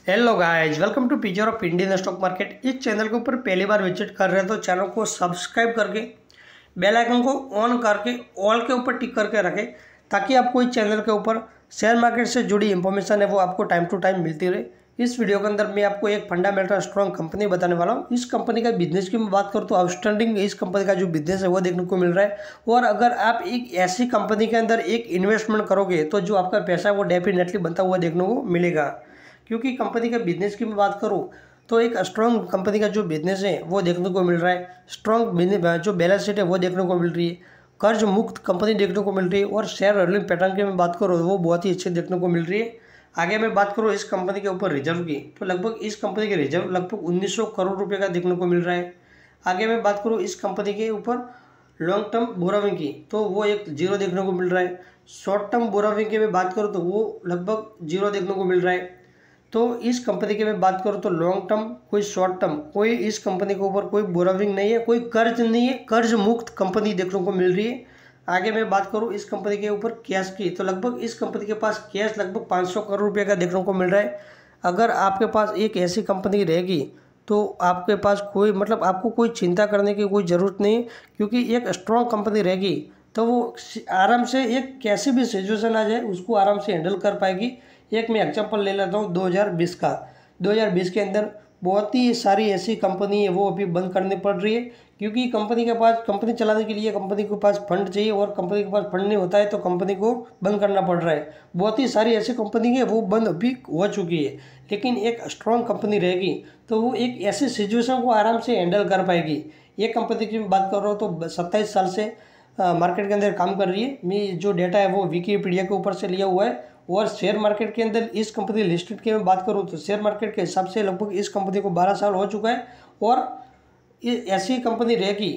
Hello guys, welcome to picture of Indian stock market. इस channel के ऊपर पहली बार विजिट कर रहे हैं तो चैनल को सब्सक्राइब करके बेल आइकन को ऑन करके ऑल के ऊपर टिक करके रखें, ताकि आपको इस चैनल के ऊपर शेयर मार्केट से जुड़ी इंफॉर्मेशन है वो आपको टाइम टू टाइम मिलती रहे। इस वीडियो के अंदर मैं आपको एक फंडामेंटल स्ट्रॉन्ग कंपनी बताने वाला हूँ। इस कंपनी का बिजनेस की मैं बात करूँ तो आउटस्टैंडिंग इस कंपनी का जो बिजनेस है वो देखने को मिल रहा है। और अगर आप एक ऐसी कंपनी के अंदर एक इन्वेस्टमेंट करोगे तो जो आपका पैसा है वो डेफिनेटली बनता हुआ देखने को मिलेगा। क्योंकि कंपनी का बिजनेस की मैं बात करूँ तो एक स्ट्रॉन्ग कंपनी का जो बिजनेस है वो देखने को मिल रहा है। स्ट्रॉन्ग जो बैलेंस शीट है वो देखने को मिल रही है। कर्ज मुक्त कंपनी देखने को मिल रही है। और शेयर होल्डिंग पैटर्न की मैं बात करूँ वो बहुत ही अच्छी देखने को मिल रही है। आगे मैं बात करूँ इस कंपनी के ऊपर रिजर्व की, तो लगभग इस कंपनी के रिजर्व लगभग 1900 करोड़ रुपये का देखने को मिल रहा है। आगे मैं बात करूँ इस कंपनी के ऊपर लॉन्ग टर्म बोरोविंग की, तो वो एक जीरो देखने को मिल रहा है। शॉर्ट टर्म बोरोविंग की मैं बात करूँ तो वो लगभग जीरो देखने को मिल रहा है। तो इस कंपनी की मैं बात करूँ तो लॉन्ग टर्म कोई शॉर्ट टर्म कोई इस कंपनी के ऊपर कोई बोरोविंग नहीं है, कोई कर्ज नहीं है, कर्ज मुक्त कंपनी देखने को मिल रही है। आगे मैं बात करूँ इस कंपनी के ऊपर कैश की, तो लगभग इस कंपनी के पास कैश लगभग 500 करोड़ रुपये का देखने को मिल रहा है। अगर आपके पास एक ऐसी कंपनी रहेगी तो आपके पास कोई आपको कोई चिंता करने की कोई ज़रूरत नहीं, क्योंकि एक स्ट्रॉन्ग कंपनी रहेगी तो वो आराम से एक कैसी भी सिचुएशन आ जाए उसको आराम से हैंडल कर पाएगी। एक मैं एग्जांपल ले लेता हूँ 2020 का। 2020 के अंदर बहुत ही सारी ऐसी कंपनी है वो अभी बंद करनी पड़ रही है, क्योंकि कंपनी के पास कंपनी चलाने के लिए कंपनी के पास फंड चाहिए और कंपनी के पास फंड नहीं होता है तो कंपनी को बंद करना पड़ रहा है। बहुत ही सारी ऐसी कंपनी है वो बंद अभी हो चुकी है। लेकिन एक स्ट्रॉन्ग कंपनी रहेगी तो वो एक ऐसी सिचुएशन को आराम से हैंडल कर पाएगी। ये कंपनी की बात कर रहा हूँ तो 27 साल से मार्केट के अंदर काम कर रही है। मैं जो डेटा है वो विकिपीडिया के ऊपर से लिया हुआ है। और शेयर मार्केट के अंदर इस कंपनी लिस्टेड की मैं बात करूँ तो शेयर मार्केट के हिसाब से लगभग इस कंपनी को 12 साल हो चुका है। और ये ऐसी कंपनी रहेगी,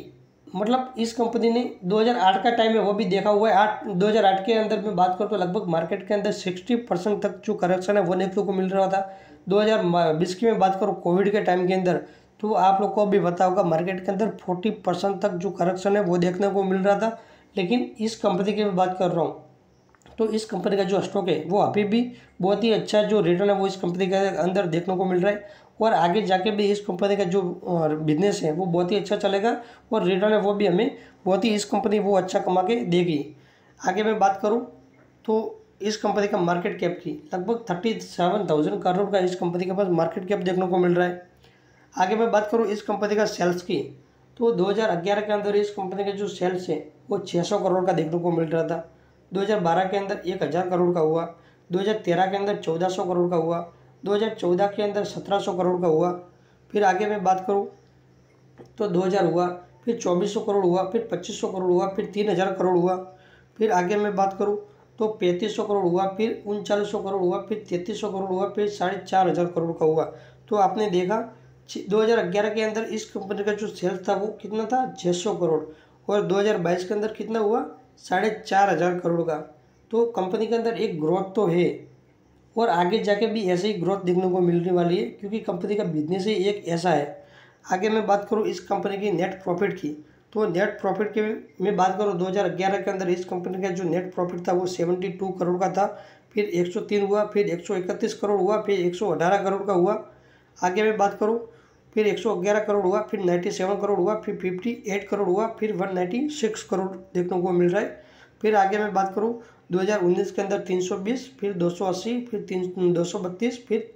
इस कंपनी ने 2008 का टाइम है वो भी देखा हुआ है। 2008 के अंदर मैं बात करूँ तो लगभग मार्केट के अंदर 60% तक जो करेक्शन है वो देखने को मिल रहा था। 2020 की मैं बात करूँ कोविड के टाइम के अंदर, तो आप लोग को भी पता होगा मार्केट के अंदर 40% तक जो करेक्शन है वो देखने को मिल रहा था। लेकिन इस कंपनी की मैं बात कर रहा हूँ तो इस कंपनी का जो स्टॉक है वो अभी भी बहुत ही अच्छा जो रिटर्न है वो इस कंपनी के अंदर देखने को मिल रहा है। और आगे जाके भी इस कंपनी का जो बिजनेस है वो बहुत ही अच्छा चलेगा और रिटर्न है वो भी हमें बहुत ही इस कंपनी वो अच्छा कमा के देगी। आगे मैं बात करूँ तो इस कंपनी का मार्केट कैप की लगभग 37,000 करोड़ का इस कंपनी के पास मार्केट कैप देखने को मिल रहा है। आगे मैं बात करूँ इस कंपनी का सेल्स की, तो 2011 के अंदर इस कंपनी के जो सेल्स है वो 600 करोड़ का देखने को मिल रहा था। 2012 के अंदर 1000 करोड़ का हुआ। 2013 के अंदर 1400 करोड़ का हुआ। 2014 के अंदर 1700 करोड़ का हुआ। फिर आगे मैं बात करूँ तो 2000 हुआ, फिर 2400 करोड़ हुआ, फिर 2500 करोड़ हुआ, फिर 3000 करोड़ हुआ। फिर आगे मैं बात करूँ तो 3500 करोड़ हुआ, फिर 3900 करोड़ हुआ, फिर 3300 करोड़ हुआ, फिर 4500 करोड़ का हुआ। तो आपने देखा 2011 के अंदर इस कंपनी का जो सेल्स था वो कितना था 600 करोड़, और 2022 के अंदर कितना हुआ 4500 करोड़ का। तो कंपनी के अंदर एक ग्रोथ तो है और आगे जाके भी ऐसे ही ग्रोथ देखने को मिलने वाली है, क्योंकि कंपनी का बिजनेस ही एक ऐसा है। आगे मैं बात करूँ इस कंपनी की नेट प्रॉफिट की, तो नेट प्रॉफिट की मैं बात करूँ 2011 के अंदर इस कंपनी का जो नेट प्रॉफिट था वो 72 करोड़ का था। फिर 103 हुआ, फिर 131 करोड़ हुआ, फिर 118 करोड़ का हुआ। आगे मैं बात करूँ फिर 111 करोड़ हुआ, फिर 97 करोड़ हुआ, फिर 58 करोड़ हुआ, फिर 196 करोड़ देखने को मिल रहा है। फिर आगे मैं बात करूँ 2019 के अंदर 320, फिर 280, फिर 232, फिर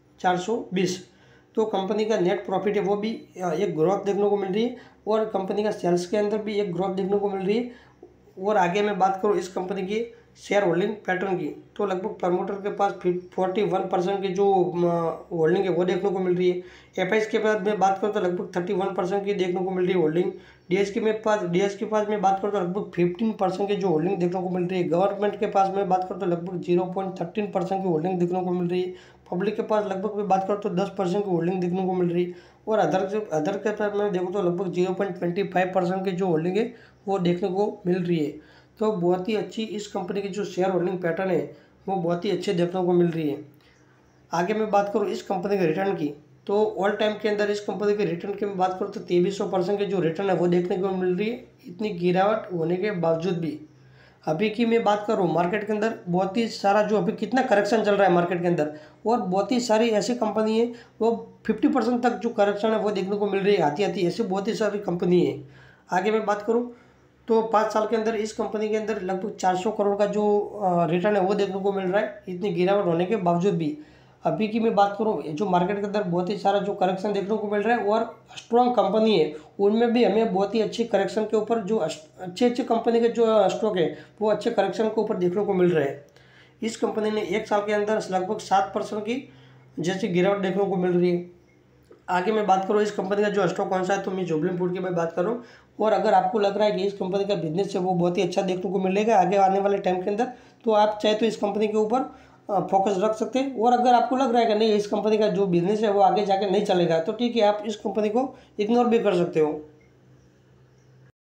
420। तो कंपनी का नेट प्रॉफिट है वो भी एक ग्रोथ देखने को मिल रही है और कंपनी का सेल्स के अंदर भी एक ग्रोथ देखने को मिल रही है। और आगे मैं बात करूँ इस कंपनी की शेयर होल्डिंग पैटर्न की, तो लगभग प्रमोटर के पास 41% की जो होल्डिंग है वो देखने को मिल रही है। एफआईएस के पास मैं बात करूँ तो लगभग 31% की देखने को मिल रही है होल्डिंग। डीएस के पास मैं बात करूँ तो लगभग 15% की जो होल्डिंग देखने को मिल रही है। गवर्नमेंट के पास मैं बात करूँ तो लगभग 0.13% की होल्डिंग देखने को मिल रही है। पब्लिक के पास लगभग मैं बात करूँ तो 10% की होल्डिंग देखने को मिल रही है। और अदर के पास मैं देखूँ तो लगभग 0.25% की जो होल्डिंग है वो देखने को मिल रही है। तो बहुत ही अच्छी इस कंपनी की जो शेयर होल्डिंग पैटर्न है वो बहुत ही अच्छे देखने को मिल रही है। आगे मैं बात करूँ इस कंपनी के रिटर्न की, तो ऑल टाइम के अंदर इस कंपनी के रिटर्न की मैं बात करूँ तो 2300% की जो रिटर्न है वो देखने को मिल रही है, इतनी गिरावट होने के बावजूद भी। अभी की मैं बात करूँ मार्केट के अंदर बहुत ही सारा जो अभी कितना करेक्शन चल रहा है मार्केट के अंदर, और बहुत ही सारी ऐसी कंपनी है वो 50% तक जो करेक्शन है वो देखने को मिल रही है आती आती, ऐसी बहुत ही सारी कंपनी है। आगे मैं बात करूँ तो 5 साल के अंदर इस कंपनी के अंदर लगभग 400 करोड़ का जो रिटर्न है वो देखने को मिल रहा है, इतनी गिरावट होने के बावजूद भी। अभी की मैं बात करूँ जो मार्केट के अंदर बहुत ही सारा जो करेक्शन देखने को मिल रहा है, और स्ट्रॉन्ग कंपनी है उनमें भी हमें बहुत ही अच्छी करेक्शन के ऊपर जो अच्छे अच्छे कंपनी के जो स्टॉक है वो अच्छे करेक्शन के ऊपर देखने को मिल रहे हैं। इस कंपनी ने 1 साल के अंदर लगभग 7% की जैसी गिरावट देखने को मिल रही है। आगे मैं बात करूँ इस कंपनी का जो स्टॉक कौन सा है, तो मैं जुबली फूड की मैं बात करूँ। और अगर आपको लग रहा है कि इस कंपनी का बिजनेस है वो बहुत ही अच्छा देखने को मिलेगा आगे आने वाले टाइम के अंदर, तो आप चाहे तो इस कंपनी के ऊपर फोकस रख सकते हैं। और अगर आपको लग रहा है कि नहीं इस कंपनी का जो बिजनेस है वो आगे जाके नहीं चलेगा, तो ठीक है आप इस कंपनी को इग्नोर भी कर सकते हो।